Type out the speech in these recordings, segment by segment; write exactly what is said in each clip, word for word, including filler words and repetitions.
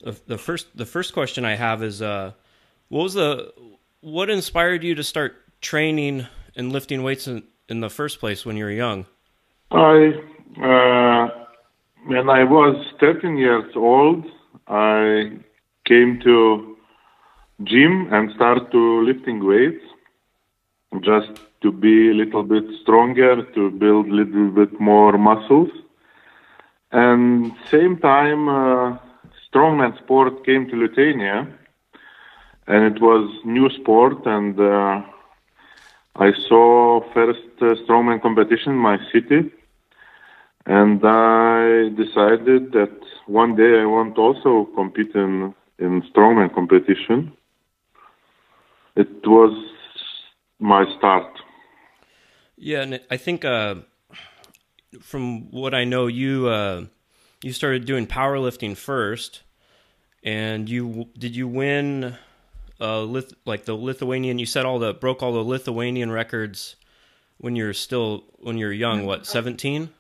the, the first the first question I have is, uh, what was the what inspired you to start training and lifting weights in, in the first place when you were young? I uh, when I was thirteen years old, I came to gym and started to lifting weights, just to be a little bit stronger, to build a little bit more muscles. And same time, uh, strongman sport came to Lithuania, and it was new sport, and uh, I saw first uh, strongman competition in my city, and I decided that one day I want also compete in, in strongman competition. It was my start. Yeah, and I think uh, from what I know, you uh, you started doing powerlifting first, and you did you win uh, Lith- like the Lithuanian? You set all the broke all the Lithuanian records when you're still when you're young. What, seventeen?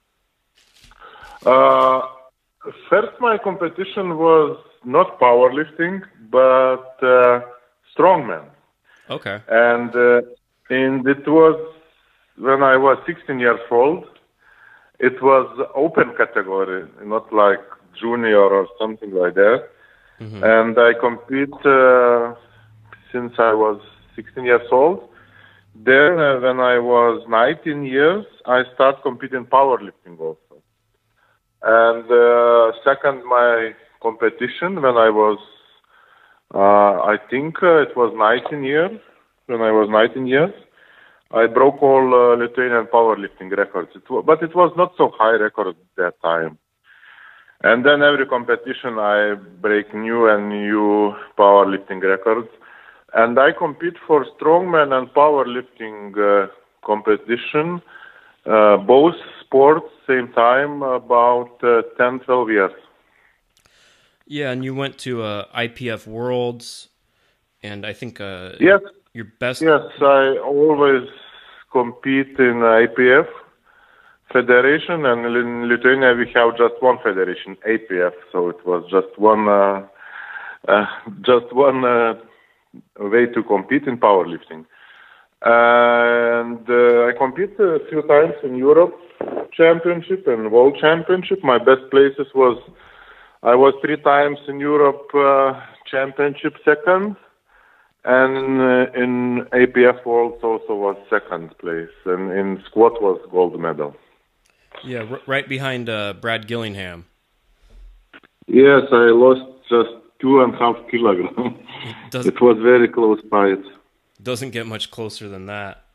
Uh, first, my competition was not powerlifting, but uh, strongman. Okay. And uh, and it was when I was sixteen years old. It was open category, not like junior or something like that. Mm-hmm. And I compete uh, since I was sixteen years old. Then, uh, when I was nineteen years, I started competing powerlifting also. And uh, second, my competition when I was, uh, I think uh, it was nineteen years. When I was nineteen years, I broke all uh, Lithuanian powerlifting records. It was, but it was not so high record at that time. And then every competition I break new and new powerlifting records. And I compete for strongman and powerlifting uh, competition, uh, both sports, same time, about uh, ten, twelve years. Yeah, and you went to uh, I P F Worlds, and I think uh, yes, your best... Yes, I always compete in I P F Federation, and in Lithuania we have just one federation, A P F, so it was just one, uh, uh, just one uh, way to compete in powerlifting. And uh, I competed a few times in Europe Championship and World Championship. My best places was, I was three times in Europe uh, Championship second, and uh, in A P F Worlds also was second place, and in squat was gold medal. Yeah, r- right behind uh, Brad Gillingham. Yes, I lost just two and a half kilograms. It, it was very close fight. Doesn't get much closer than that.